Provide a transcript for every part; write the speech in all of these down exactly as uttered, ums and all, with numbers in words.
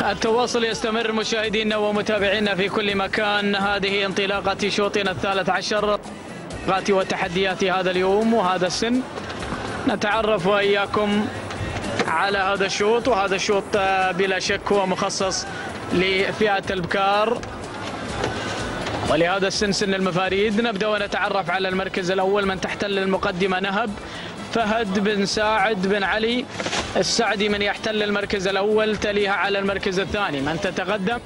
التواصل يستمر مشاهدينا ومتابعينا في كل مكان. هذه انطلاقة شوطنا الثالث عشر وتحديات هذا اليوم وهذا السن. نتعرف وإياكم على هذا الشوط، وهذا الشوط بلا شك هو مخصص لفئة البكار ولهذا السن، سن المفاريد. نبدأ ونتعرف على المركز الأول من تحتل المقدمة نهب فهد بن ساعد بن علي السعدي من يحتل المركز الأول، تليها على المركز الثاني من تتقدم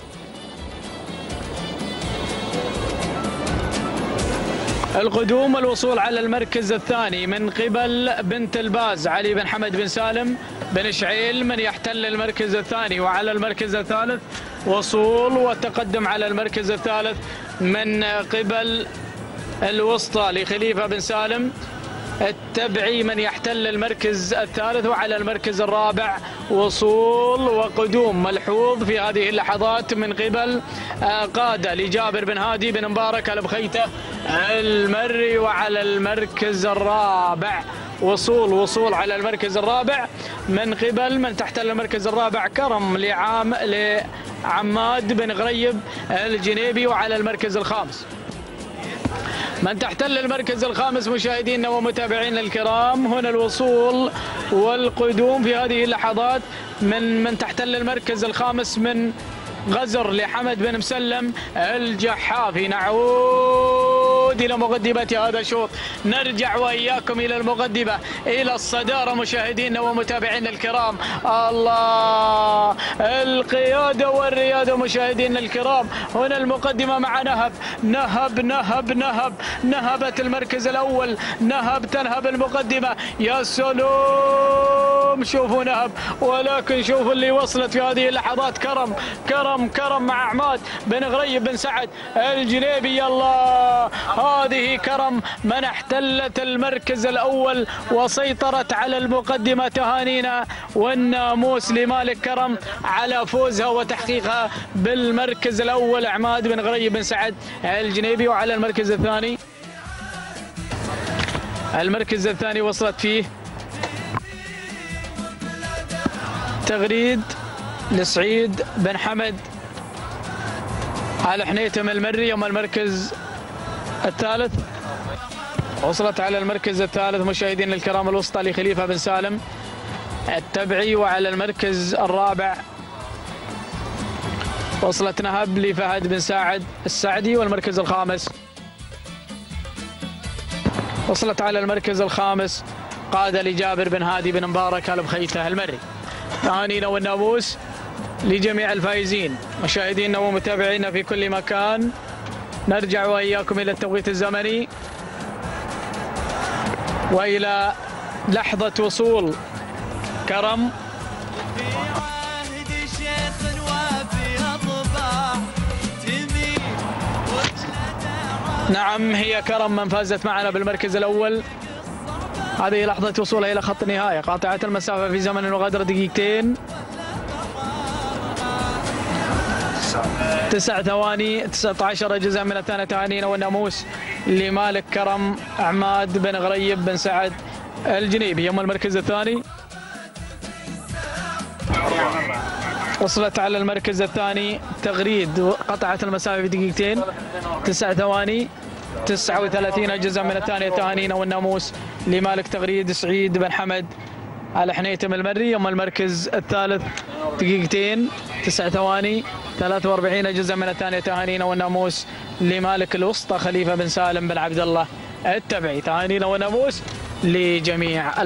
القدوم. الوصول على المركز الثاني من قبل بنت الباز علي بن حمد بن سالم بن شعيل من يحتل المركز الثاني، وعلى المركز الثالث وصول والتقدم على المركز الثالث من قبل الوسطى لخليفة بن سالم التبعي من يحتل المركز الثالث، وعلى المركز الرابع وصول وقدوم ملحوظ في هذه اللحظات من قبل قادة لجابر بن هادي بن مبارك البخيته المري، وعلى المركز الرابع وصول وصول على المركز الرابع من قبل من تحتل المركز الرابع كرم لعام لعماد بن غريب الجنيبي، وعلى المركز الخامس من تحتل المركز الخامس مشاهدينا ومتابعينا الكرام. هنا الوصول والقدوم في هذه اللحظات من من تحتل المركز الخامس من غزر لحمد بن مسلم الجحافي. نعود إلى مقدمة هذا الشوط، نرجع وإياكم إلى المقدمة، إلى الصدارة مشاهدينا ومتابعينا الكرام. الله، القيادة والريادة مشاهدينا الكرام. هنا المقدمة مع نهب نهب نهب نهب نهبت المركز الأول، نهب تنهب المقدمة. يا سلام، شوفوا نهب، ولكن شوفوا اللي وصلت في هذه اللحظات كرم كرم كرم مع عماد بن غريب بن سعد الجنيبي. يلا، هذه كرم من احتلت المركز الأول وسيطرت على المقدمة. تهانينا والناموس لمالك كرم على فوزها وتحقيقها بالمركز الأول عماد بن غريب بن سعد الجنيبي. وعلى المركز الثاني المركز الثاني وصلت فيه تغريد لسعيد بن حمد على حنيتم المري. يوم المركز الثالث وصلت على المركز الثالث مشاهدينا الكرام الوسطى لخليفة بن سالم التبعي، وعلى المركز الرابع وصلت نهب لفهد بن ساعد السعدي، والمركز الخامس وصلت على المركز الخامس قادة لجابر بن هادي بن مبارك البخيته المري. تهانينا والناموس لجميع الفائزين مشاهدينا ومتابعينا في كل مكان. نرجع وإياكم إلى التوقيت الزمني وإلى لحظة وصول كرم. نعم، هي كرم من فازت معنا بالمركز الأول. هذه لحظة وصولها إلى خط النهاية قاطعة المسافة في زمن المغادرة دقيقتين تسع ثواني تسعة عشر جزءا من الثانية. تهانينا والناموس لمالك كرم عماد بن غريب بن سعد الجنيبي. يوم المركز الثاني وصلت على المركز الثاني تغريد قطعت المسافة في دقيقتين تسع ثواني تسعة وثلاثين جزءا من الثانية. تهانينا والناموس لمالك تغريد سعيد بن حمد على حنيتم المري. يوم المركز الثالث دقيقتين تسع ثواني ثلاثة وأربعين جزءا من الثانية. تهانينا والناموس لمالك الوسطى خليفة بن سالم بن عبد الله التبعي. تهانينا والناموس لجميع